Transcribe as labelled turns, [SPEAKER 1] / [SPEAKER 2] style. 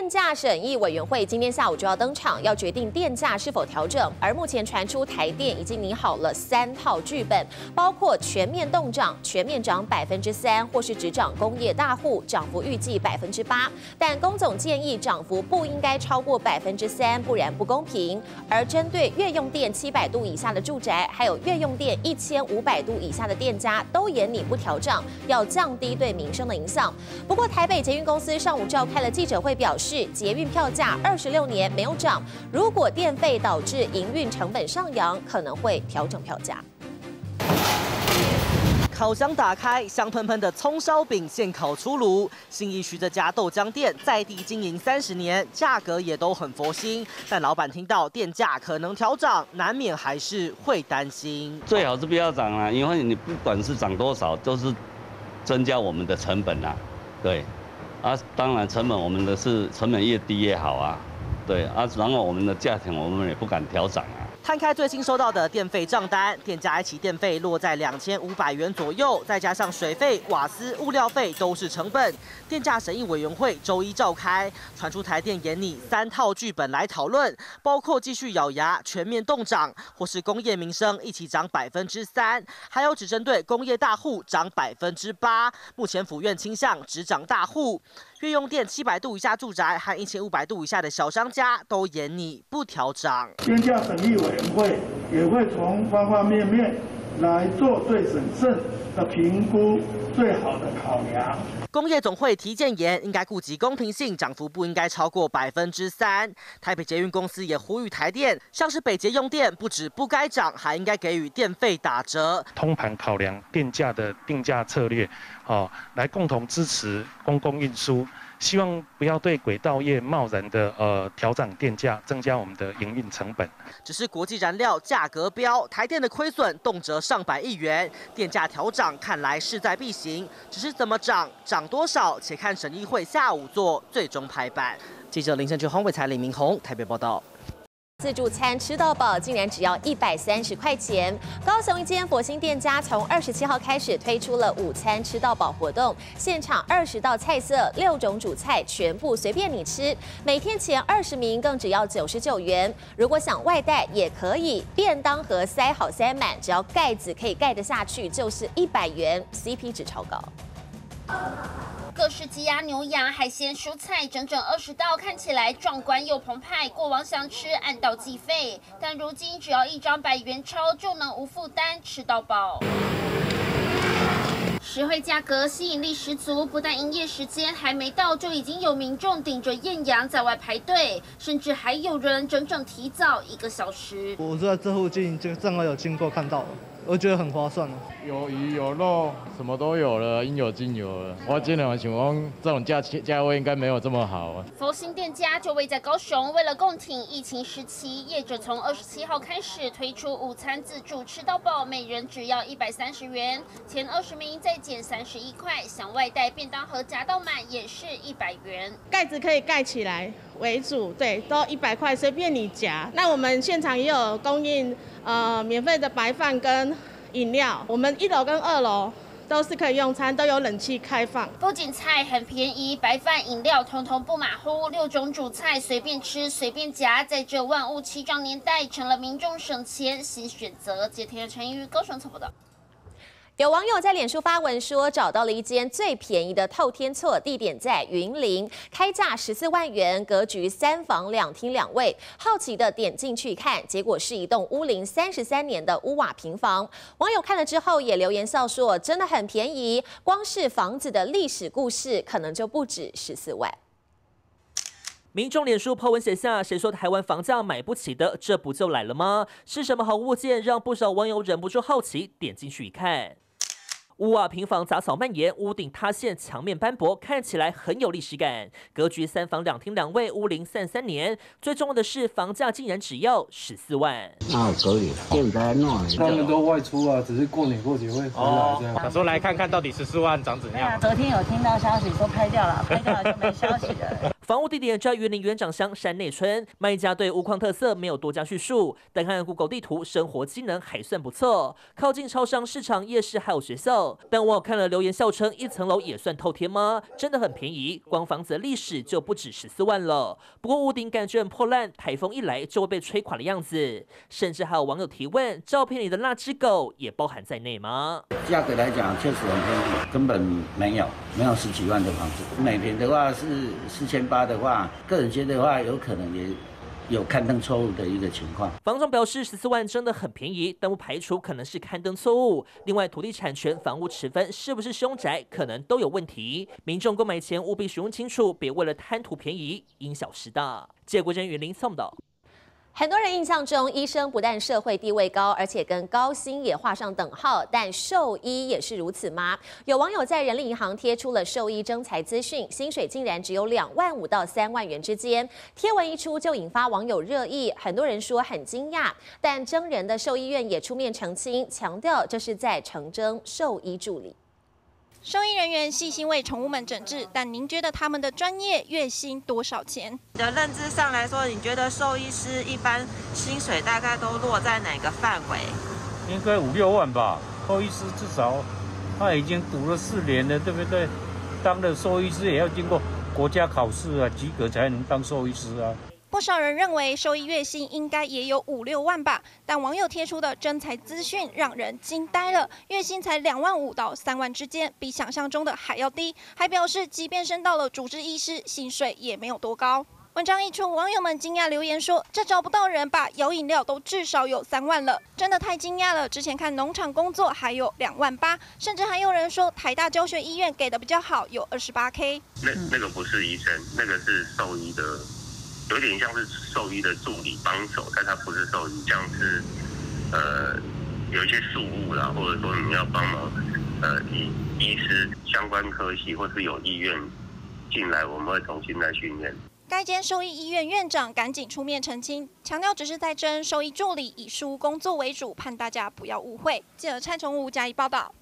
[SPEAKER 1] 电价审议委员会今天下午就要登场，要决定电价是否调整。而目前传出台电已经拟好了3套剧本，包括全面冻涨、全面涨3%，或是只涨工业大户，涨幅预计8%。但工总建议涨幅不应该超过3%，不然不公平。而针对月用电700度以下的住宅，还有月用电1500度以下的店家，都严拟不调涨，要降低对民生的影响。不过台北捷运公司上午召开了记者会，表示捷运票价26年没有涨，如果电费导致营运成本上扬，可能会调整票价。
[SPEAKER 2] 烤箱打开，香喷喷的葱烧饼现烤出炉。信义区这家豆浆店在地经营30年，价格也都很佛心。但老板听到电价可能调涨，难免还是会担心。
[SPEAKER 3] 最好是不要涨啊，因为你不管是涨多少，都是增加我们的成本啊。对，啊，当然成本我们的是成本越低越好啊。对啊，然后我们的价钱我们也不敢调涨啊。
[SPEAKER 2] 摊开最新收到的电费账单，店家一起电费落在2500元左右，再加上水费、瓦斯、物料费都是成本。电价审议委员会周一召开，传出台电研拟3套剧本来讨论，包括继续咬牙全面冻涨，或是工业民生一起涨3%，还有只针对工业大户涨8%。目前府院倾向只涨大户，月用电700度以下住宅和1500度以下的小商家都严拟不调涨。
[SPEAKER 4] 电价审议委员会也会从方方面面来做最审慎的评估，最好的考量。
[SPEAKER 2] 工业总会提建言，应该顾及公平性，涨幅不应该超过3%。台北捷运公司也呼吁台电，像是北捷用电，不止不该涨，还应该给予电费打折。
[SPEAKER 5] 通盘考量电价的定价策略，来共同支持公共运输。希望不要对轨道业贸然的调涨电价，增加我们的营运成本。
[SPEAKER 2] 只是国际燃料价格飙，台电的亏损动辄上百亿元，电价调涨看来势在必行。只是怎么涨，涨多少，且看审议会下午做最终拍板。记者林胜俊、黄伟才、李明宏台北报道。
[SPEAKER 1] 自助餐吃到饱竟然只要130块钱！高雄一间佛心店家从27号开始推出了午餐吃到饱活动，现场20道菜色，6种主菜全部随便你吃，每天前20名更只要99元。如果想外带也可以，便当盒塞好塞满，只要盖子可以盖得下去，就是100元 ，CP 值超高。
[SPEAKER 6] 各式鸡鸭牛羊海鲜蔬菜整整20道，看起来壮观又澎湃。过往想吃按道计费，但如今只要一张100元钞就能无负担吃到饱。实惠价格吸引力十足，不但营业时间还没到，就已经有民众顶着艳阳在外排队，甚至还有人整整提早1个小时。
[SPEAKER 7] 我是在这附近，就正好有经过看到了。我觉得很划算哦，
[SPEAKER 8] 有鱼有肉，什么都有了，应有尽有了。我今年想讲，这种价位应该没有这么好。
[SPEAKER 6] 佛心店家就位在高雄，为了共挺疫情时期，业者从27号开始推出午餐自助吃到饱，每人只要130元，前20名再减31块，想外带便当盒夹到满也是100元。
[SPEAKER 9] 盖子可以盖起来为主，对，都100块，随便你夹。那我们现场也有供应免费的白饭跟饮料，我们1楼跟2楼都是可以用餐，都有冷气开放。
[SPEAKER 6] 不仅菜很便宜，白饭、饮料统统不马虎，6种主菜随便吃随便夹，在这万物齐涨年代，成了民众省钱新选择。接天陈瑜高雄报道。
[SPEAKER 1] 有网友在脸书发文说，找到了一间最便宜的透天厝，地点在云林，开价14万元，格局3房2厅2卫。好奇的点进去看，结果是一栋屋龄33年的屋瓦平房。网友看了之后也留言笑说，真的很便宜，光是房子的历史故事可能就不止14万。
[SPEAKER 10] 民众脸书 po 文写下：“谁说台湾房价买不起的？这不就来了吗？是什么好物件？让不少网友忍不住好奇，点进去一看。”屋瓦平房杂草蔓延，屋顶塌陷，墙面斑驳，看起来很有历史感。格局3房2厅2卫，屋龄33年。最重要的是，房价竟然只要14万。
[SPEAKER 11] 可以，他们都外出啊，只是过年过节会回来这样。
[SPEAKER 12] 想说来看看到底14万长怎样。
[SPEAKER 13] 昨天有听到消息说拍掉了，拍掉了就没消息了。
[SPEAKER 10] 房屋地点在云林园长乡山内村，卖家对屋况特色没有多加叙述，但看 Google 地图，生活机能还算不错，靠近超商、市场、夜市还有学校。但我看了留言笑称，1层楼也算透天吗？真的很便宜，光房子的历史就不止14万了。不过屋顶感觉很破烂，台风一来就会被吹垮的样子。甚至还有网友提问，照片里的那只狗也包含在内吗？
[SPEAKER 12] 价格来讲确实很便宜，根本没有10几万的房子，每平的话是4800的话，个人觉得的话有可能也有刊登错误的一个情况。
[SPEAKER 10] 房仲表示14万真的很便宜，但不排除可能是刊登错误。另外，土地产权、房屋持分是不是凶宅，可能都有问题。民众购买前务必询问清楚，别为了贪图便宜因小失大。记者郭真云林送导。
[SPEAKER 1] 很多人印象中，医生不但社会地位高，而且跟高薪也画上等号。但兽医也是如此吗？有网友在人力银行贴出了兽医征才资讯，薪水竟然只有2万5到3万元之间。贴文一出就引发网友热议，很多人说很惊讶。但征人的兽医院也出面澄清，强调这是在诚征兽医助理。
[SPEAKER 13] 兽医人员细心为宠物们诊治，但您觉得他们的专业月薪多少钱？
[SPEAKER 14] 你的认知上来说，你觉得兽医师一般薪水大概都落在哪个范围？
[SPEAKER 15] 应该5、6万吧。兽医师至少他已经读了4年了，对不对？当了兽医师也要经过国家考试啊，及格才能当兽医师啊。
[SPEAKER 13] 不少人认为兽医月薪应该也有5、6万吧，但网友贴出的征才资讯让人惊呆了，月薪才2万5到3万之间，比想象中的还要低。还表示，即便升到了主治医师，薪水也没有多高。文章一出，网友们惊讶留言说：“这找不到人吧？摇饮料都至少有3万了，真的太惊讶了！之前看农场工作还有2万8，甚至还有人说台大教学医院给的比较好，有28K。
[SPEAKER 16] 那个不是医生，那个是兽医的。”有点像是兽医的助理帮手，但他不是兽医，像是有一些事务啦，或者说你要帮忙以医师相关科系或是有意愿进来，我们会重新来训练。
[SPEAKER 13] 该间兽医医院院长赶紧出面澄清，强调只是在征兽医助理，以事务工作为主，盼大家不要误会。记者蔡崇武加以报道。